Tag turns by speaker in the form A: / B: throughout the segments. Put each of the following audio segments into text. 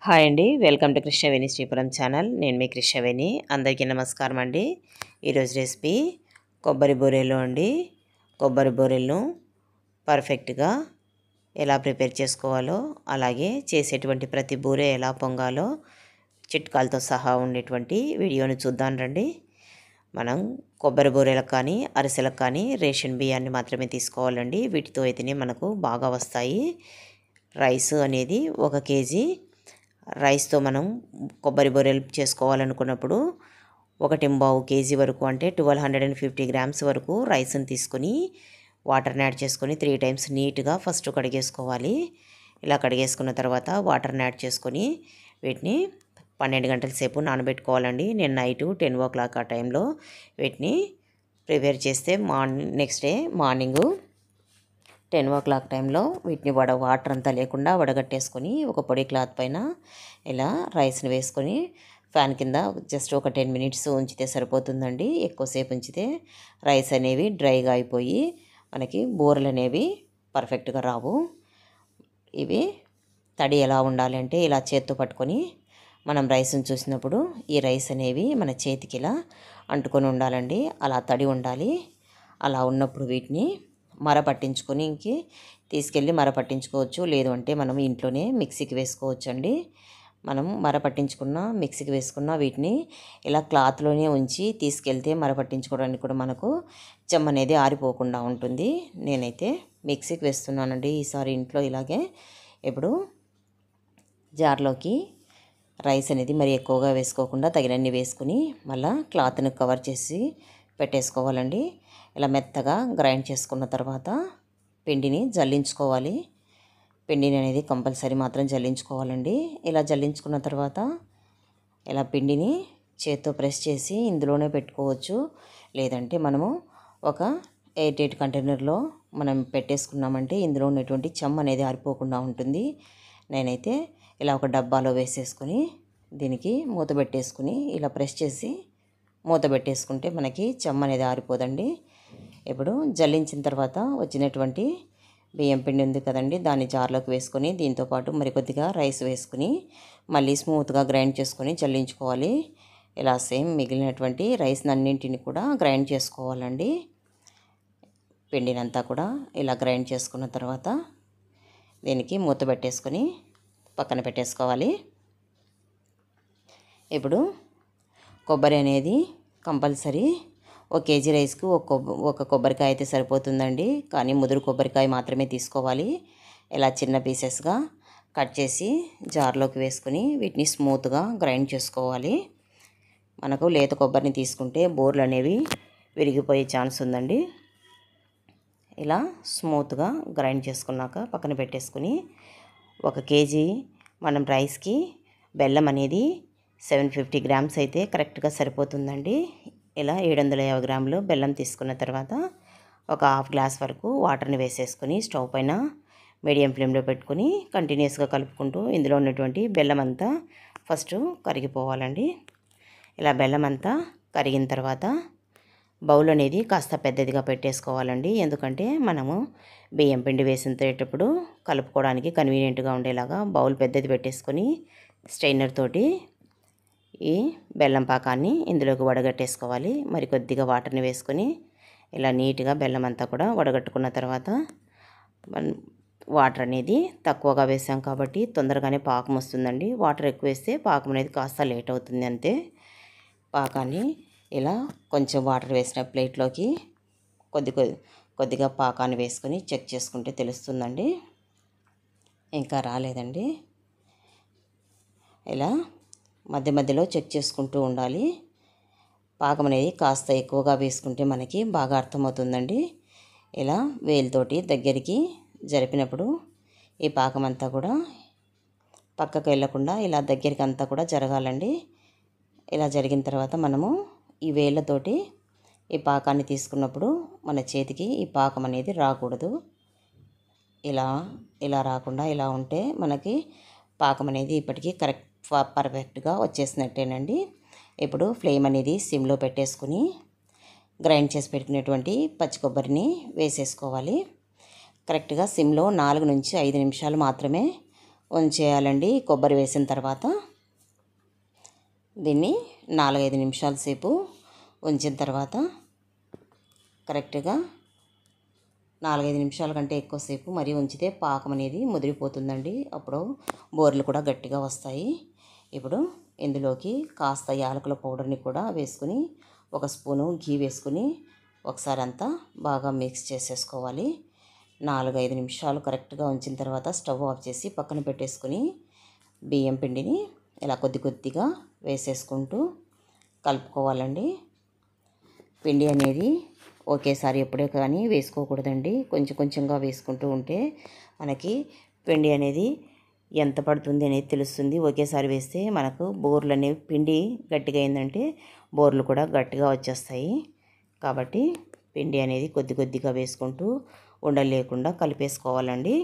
A: Hi అండి. Welcome to Krishnaveni Sripuram channel. నేను మీ కృష్ణవేణి. అందరికీ నమస్కారం అండి. ఈరోజు రెసిపీ కొబ్బరి బూరెలు అండి. కొబ్బరి బూరెలను పర్ఫెక్ట్గా ఎలా ప్రిపేర్ చేసుకోవాలో, అలాగే చేసేటువంటి ప్రతి బూరె ఎలా పొంగాలో చిట్కాలతో సహా ఉండేటువంటి వీడియోని చూద్దాం రండి. మనం కొబ్బరి బూరెలకు కానీ అరిసెలకు కానీ రేషన్ బియ్యాన్ని మాత్రమే తీసుకోవాలండి. వీటితో అయితేనే మనకు బాగా వస్తాయి. రైస్ అనేది 1 కేజీ రైస్తో మనం కొబ్బరి బూరెలు చేసుకోవాలనుకున్నప్పుడు 1.5 కేజీ వరకు, అంటే 1250 గ్రామ్స్ వరకు రైస్ని తీసుకొని వాటర్ని యాడ్ చేసుకొని 3 టైమ్స్ నీట్గా ఫస్ట్ కడిగేసుకోవాలి. ఇలా కడిగేసుకున్న తర్వాత వాటర్ని యాడ్ చేసుకొని వీటిని 12 గంటల సేపు నానబెట్టుకోవాలండి. నేను నైట్ 10 o'clock ఆ టైంలో వీటిని ప్రిపేర్ చేస్తే నెక్స్ట్ డే మార్నింగు 10 o'clock టైంలో వీటిని వాటర్ అంతా లేకుండా వడగట్టేసుకొని ఒక పొడి క్లాత్ పైన ఇలా రైస్ని వేసుకొని ఫ్యాన్ కింద జస్ట్ ఒక 10 minutes ఉంచితే సరిపోతుందండి. ఎక్కువసేపు ఉంచితే రైస్ అనేవి డ్రైగా అయిపోయి మనకి బూరెలు అనేవి పర్ఫెక్ట్గా రావు. ఇవి తడి ఎలా ఉండాలి అంటే ఇలా చేత్తో పట్టుకొని మనం రైస్ని చూసినప్పుడు ఈ రైస్ అనేవి మన చేతికి ఇలా అంటుకొని ఉండాలండి. అలా తడి ఉండాలి. అలా ఉన్నప్పుడు వీటిని మరపట్టించుకొని తీసుకెళ్ళి మరపట్టించుకోవచ్చు. లేదు అంటే మనం ఇంట్లోనే మిక్సీకి వేసుకోవచ్చు అండి. మనం మరపట్టించుకున్న మిక్సీకి వేసుకున్న వీటిని ఇలా క్లాత్లోనే ఉంచి తీసుకెళ్తే మరపట్టించుకోవడానికి కూడా మనకు చెమ్మ అనేది ఆరిపోకుండా ఉంటుంది. నేనైతే మిక్సీకి వేస్తున్నానండి ఈసారి ఇంట్లో. ఇలాగే ఇప్పుడు జార్లోకి రైస్ అనేది మరి ఎక్కువగా వేసుకోకుండా తగినన్ని వేసుకుని మళ్ళీ క్లాత్ని కవర్ చేసి పెట్టేసుకోవాలండి. ఇలా మెత్తగా గ్రైండ్ చేసుకున్న తర్వాత పిండిని జల్లించుకోవాలి. పిండిని అనేది కంపల్సరీ మాత్రం జల్లించుకోవాలండి. ఇలా జల్లించుకున్న తర్వాత ఇలా పిండిని చేత్తో ప్రెస్ చేసి ఇందులోనే పెట్టుకోవచ్చు. లేదంటే మనము ఒక ఎయిర్ కంటైనర్లో మనం పెట్టేసుకున్నామంటే ఇందులో ఉన్నటువంటి చెమ్మ అనేది ఆరిపోకుండా ఉంటుంది. నేనైతే ఇలా ఒక డబ్బాలో వేసేసుకొని దీనికి మూత పెట్టేసుకుని ఇలా ప్రెస్ చేసి మూత పెట్టేసుకుంటే మనకి చెమ్మ అనేది ఆరిపోదండి. ఇప్పుడు జల్లించిన తర్వాత వచ్చినటువంటి బియ్యం పిండి ఉంది కదండి, దాన్ని జార్లోకి వేసుకొని దీంతోపాటు మరికొద్దిగా రైస్ వేసుకుని మళ్ళీ స్మూత్గా గ్రైండ్ చేసుకొని జల్లించుకోవాలి. ఇలా సేమ్ మిగిలినటువంటి రైస్ అన్నింటిని కూడా గ్రైండ్ చేసుకోవాలండి. పిండినంతా కూడా ఇలా గ్రైండ్ చేసుకున్న తర్వాత దీనికి మూత పెట్టేసుకొని పక్కన పెట్టేసుకోవాలి. ఇప్పుడు కొబ్బరి అనేది కంపల్సరీ 1 కేజీ రైస్కు ఒక కొబ్బరికాయ అయితే సరిపోతుందండి. కానీ ముదురు కొబ్బరికాయ మాత్రమే తీసుకోవాలి. ఇలా చిన్న పీసెస్గా కట్ చేసి జార్లోకి వేసుకొని వీటిని స్మూత్గా గ్రైండ్ చేసుకోవాలి. మనకు లేత కొబ్బరిని తీసుకుంటే బోర్లు అనేవి విరిగిపోయే ఛాన్స్ ఉందండి. ఇలా స్మూత్గా గ్రైండ్ చేసుకున్నాక పక్కన పెట్టేసుకుని 1 కేజీ మనం రైస్కి బెల్లం అనేది 750 గ్రామ్స్ అయితే కరెక్ట్గా సరిపోతుందండి. ఇలా 750 గ్రాములు బెల్లం తీసుకున్న తర్వాత ఒక హాఫ్ గ్లాస్ వరకు వాటర్ని వేసేసుకొని స్టవ్ పైన మీడియం ఫ్లేమ్లో పెట్టుకొని కంటిన్యూస్గా కలుపుకుంటూ ఇందులో ఉన్నటువంటి బెల్లం అంతా ఫస్ట్ కరిగిపోవాలండి. ఇలా బెల్లం అంతా కరిగిన తర్వాత బౌల్ అనేది కాస్త పెద్దదిగా పెట్టేసుకోవాలండి. ఎందుకంటే మనము బియ్యం పిండి వేసేటప్పుడు కలుపుకోవడానికి కన్వీనియంట్గా ఉండేలాగా బౌల్ పెద్దది పెట్టేసుకొని స్ట్రైనర్ తోటి ఈ బెల్లం పాకాన్ని ఇందులోకి వడగట్టేసుకోవాలి. మరి కొద్దిగా వాటర్ని వేసుకొని ఇలా నీట్గా బెల్లం అంతా కూడా వడగట్టుకున్న తర్వాత వాటర్ అనేది తక్కువగా వేసాం కాబట్టి తొందరగానే పాకం వస్తుందండి. వాటర్ ఎక్కువ వేస్తే పాకం అనేది కాస్త లేట్ అవుతుంది అంతే. పాకాన్ని ఇలా కొంచెం వాటర్ వేసిన ప్లేట్లోకి కొద్దిగా పాకాన్ని వేసుకొని చెక్ చేసుకుంటే తెలుస్తుందండి. ఇంకా రాలేదండి. ఇలా మధ్య మధ్యలో చెక్ చేసుకుంటూ ఉండాలి. పాకం అనేది కాస్త ఎక్కువగా వేసుకుంటే మనకి బాగా అర్థమవుతుందండి. ఇలా వేలుతోటి దగ్గరికి జరిపినప్పుడు ఈ పాకం అంతా కూడా పక్కకు వెళ్ళకుండా ఇలా దగ్గరికి అంతా కూడా జరగాలండి. ఇలా జరిగిన తర్వాత మనము ఈ వేళ్ళతోటి ఈ పాకాన్ని తీసుకున్నప్పుడు మన చేతికి ఈ పాకం అనేది రాకూడదు. ఇలా రాకుండా ఇలా ఉంటే మనకి పాకం అనేది ఇప్పటికీ పర్ఫెక్ట్గా వచ్చేసినట్టేనండి. ఇప్పుడు ఫ్లేమ్ అనేది సిమ్లో పెట్టేసుకుని గ్రైండ్ చేసి పెట్టుకునేటువంటి పచ్చి కొబ్బరిని వేసేసుకోవాలి. కరెక్ట్గా సిమ్లో 4 నుంచి 5 నిమిషాలు మాత్రమే ఉంచేయాలండి. కొబ్బరి వేసిన తర్వాత దీన్ని 4-5 నిమిషాల సేపు ఉంచిన తర్వాత కరెక్ట్గా 4-5 నిమిషాల కంటే ఎక్కువసేపు మరీ ఉంచితే పాకం అనేది ముదిరిపోతుందండి. అప్పుడు బూరెలు కూడా గట్టిగా వస్తాయి. ఇప్పుడు ఇందులోకి కాస్త యాలకుల పౌడర్ని కూడా వేసుకుని, ఒక స్పూను ఘీ వేసుకుని ఒకసారి అంతా బాగా మిక్స్ చేసేసుకోవాలి. 4-5 నిమిషాలు కరెక్ట్గా ఉంచిన తర్వాత స్టవ్ ఆఫ్ చేసి పక్కన పెట్టేసుకుని బియ్యం పిండిని ఇలా కొద్ది కొద్దిగా వేసేసుకుంటూ కలుపుకోవాలండి. పిండి అనేది ఒకేసారి ఎప్పుడే కానీ వేసుకోకూడదండి. కొంచెం కొంచెంగా వేసుకుంటూ ఉంటే మనకి పిండి అనేది ఎంత పడుతుంది అనేది తెలుస్తుంది. ఒకేసారి వేస్తే మనకు బోర్లు అనేవి పిండి గట్టిగా అయిందంటే బోర్లు కూడా గట్టిగా వచ్చేస్తాయి. కాబట్టి పిండి అనేది కొద్ది కొద్దిగా వేసుకుంటూ ఉండలు లేకుండా కలిపేసుకోవాలండి.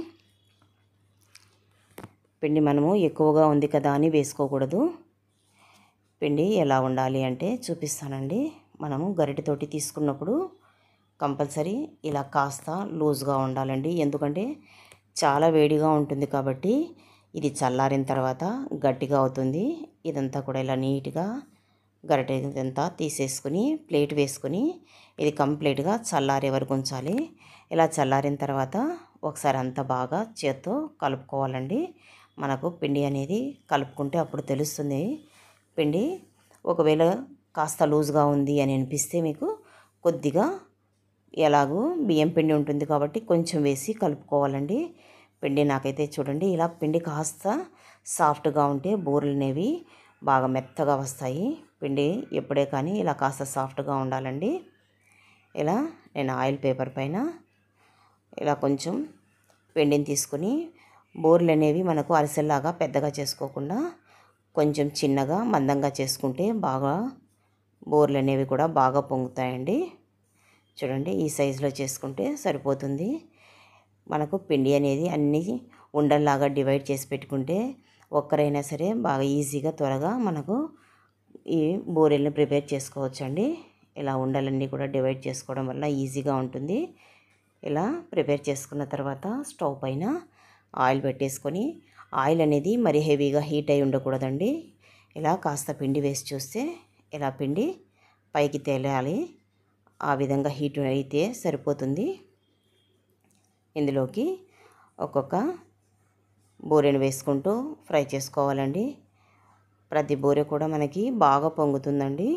A: పిండి మనము ఎక్కువగా ఉంది కదా అని వేసుకోకూడదు. పిండి ఎలా ఉండాలి అంటే చూపిస్తానండి. మనము గరిటెతోటి తీసుకున్నప్పుడు కంపల్సరీ ఇలా కాస్త లూజ్గా ఉండాలండి. ఎందుకంటే చాలా వేడిగా ఉంటుంది కాబట్టి ఇది చల్లారిన తర్వాత గట్టిగా అవుతుంది. ఇదంతా కూడా ఇలా నీట్గా గరిటె ఇదంతా తీసేసుకుని ప్లేట్ వేసుకుని ఇది కంప్లీట్గా చల్లారే వరకు ఉంచాలి. ఇలా చల్లారిన తర్వాత ఒకసారి అంతా బాగా చేత్తో కలుపుకోవాలండి. మనకు పిండి అనేది కలుపుకుంటే అప్పుడు తెలుస్తుంది పిండి. ఒకవేళ కాస్త లూజ్గా ఉంది అని అనిపిస్తే మీకు కొద్దిగా ఎలాగూ బియ్యం పిండి ఉంటుంది కాబట్టి కొంచెం వేసి కలుపుకోవాలండి. పిండి నాకైతే చూడండి ఇలా పిండి కాస్త సాఫ్ట్గా ఉంటే బూరెలు అనేవి బాగా మెత్తగా వస్తాయి. పిండి ఎప్పుడే కానీ ఇలా కాస్త సాఫ్ట్గా ఉండాలండి. ఇలా నేను ఆయిల్ పేపర్ పైన ఇలా కొంచెం పిండిని తీసుకుని బూరెలు అనేవి మనకు అరిసెల్లాగా పెద్దగా చేసుకోకుండా కొంచెం చిన్నగా మందంగా చేసుకుంటే బాగా బూరెలు అనేవి కూడా బాగా పొంగుతాయండి. చూడండి ఈ సైజులో చేసుకుంటే సరిపోతుంది. మనకు పిండి అనేది అన్నీ ఉండల్లాగా డివైడ్ చేసి పెట్టుకుంటే ఒక్కరైనా సరే బాగా ఈజీగా త్వరగా మనకు ఈ బూరెల్ని ప్రిపేర్ చేసుకోవచ్చండి. ఇలా ఉండలన్నీ కూడా డివైడ్ చేసుకోవడం వల్ల ఈజీగా ఉంటుంది. ఇలా ప్రిపేర్ చేసుకున్న తర్వాత స్టవ్ పైన ఆయిల్ పెట్టేసుకొని, ఆయిల్ అనేది మరీ హెవీగా హీట్ అయి ఉండకూడదండి. ఇలా కాస్త పిండి వేసి చూస్తే ఇలా పిండి పైకి తేలాలి. ఆ విధంగా హీట్ అయితే సరిపోతుంది. ఇందులోకి ఒక్కొక్క బూరెను వేసుకుంటూ ఫ్రై చేసుకోవాలండి. ప్రతి బూరె కూడా మనకి బాగా పొంగుతుందండి.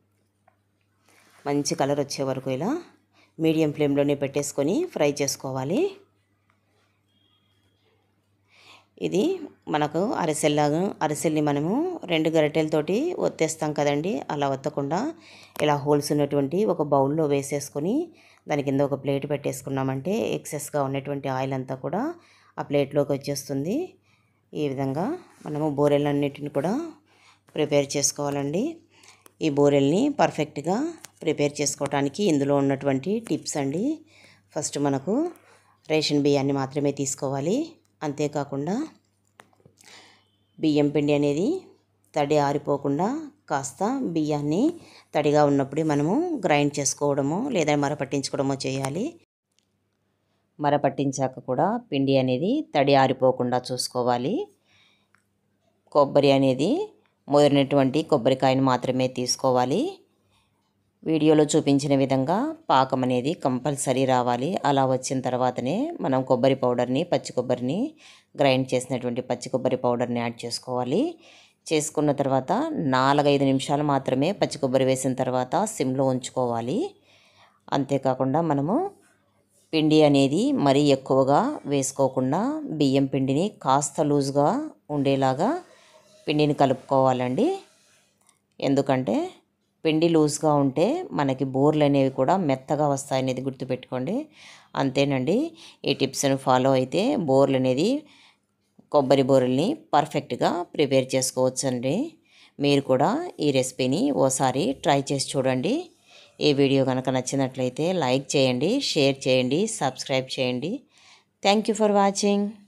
A: మంచి కలర్ వచ్చే వరకు ఇలా మీడియం ఫ్లేమ్లోనే పెట్టేసుకొని ఫ్రై చేసుకోవాలి. ఇది మనకు అరిసెల్ని మనము 2 గరిటెలతోటి ఒత్తేస్తాం కదండి. అలా ఒత్తకుండా ఇలా హోల్స్ ఉన్నటువంటి ఒక బౌల్లో వేసేసుకొని దాని కింద ఒక ప్లేట్ పెట్టేసుకున్నామంటే ఎక్సెస్గా ఉన్నటువంటి ఆయిల్ అంతా కూడా ఆ ప్లేట్లోకి వచ్చేస్తుంది. ఈ విధంగా మనము బూరెలన్నిటిని కూడా ప్రిపేర్ చేసుకోవాలండి. ఈ బూరెల్ని పర్ఫెక్ట్గా ప్రిపేర్ చేసుకోవడానికి ఇందులో ఉన్నటువంటి టిప్స్ అండి. ఫస్ట్ మనకు రేషన్ బియ్యాన్ని మాత్రమే తీసుకోవాలి. అంతేకాకుండా బియ్యం పిండి అనేది తడి ఆరిపోకుండా కాస్త బియ్యాన్ని తడిగా ఉన్నప్పుడే మనము గ్రైండ్ చేసుకోవడమో లేదా మరపట్టించుకోవడమో చేయాలి. మరపట్టించాక కూడా పిండి అనేది తడి ఆరిపోకుండా చూసుకోవాలి. కొబ్బరి అనేది ముదిరినటువంటి కొబ్బరికాయను మాత్రమే తీసుకోవాలి. వీడియోలో చూపించిన విధంగా పాకం అనేది కంపల్సరీ రావాలి. అలా వచ్చిన తర్వాతనే మనం కొబ్బరి పౌడర్ని, పచ్చి కొబ్బరిని గ్రైండ్ చేసినటువంటి పచ్చి కొబ్బరి పౌడర్ని యాడ్ చేసుకోవాలి. చేసుకున్న తర్వాత 4-5 నిమిషాలు మాత్రమే పచ్చి కొబ్బరి వేసిన తర్వాత సిమ్లో ఉంచుకోవాలి. అంతేకాకుండా మనము పిండి అనేది మరీ ఎక్కువగా వేసుకోకుండా బియ్యం పిండిని కాస్త లూజ్గా ఉండేలాగా పిండిని కలుపుకోవాలండి. ఎందుకంటే పిండి లూజ్గా ఉంటే మనకి బూరెలు అనేవి కూడా మెత్తగా వస్తాయనేది గుర్తుపెట్టుకోండి. అంతేనండి. ఈ టిప్స్ను ఫాలో అయితే బూరెలు అనేది కొబ్బరి బూరెల్ని పర్ఫెక్ట్గా ప్రిపేర్ చేసుకోవచ్చండి. మీరు కూడా ఈ రెసిపీని ఓసారి ట్రై చేసి చూడండి. ఈ వీడియో కనుక నచ్చినట్లయితే లైక్ చేయండి, షేర్ చేయండి, సబ్స్క్రైబ్ చేయండి. Thank you for watching.